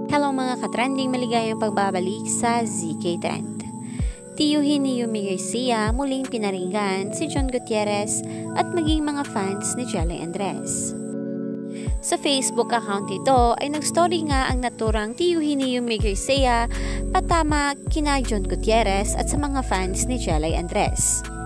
Hello mga katrending, maligayang pagbabalik sa ZK Trend. Tiyuhin ni Yumi Garcia muling pinaringgan si John Gutierrez at maging mga fans ni Jelly Andres. Sa Facebook account nito ay nag-story nga ang naturang tiyuhin ni Yumi Garcia patama kina John Gutierrez at sa mga fans ni Jelly Andres.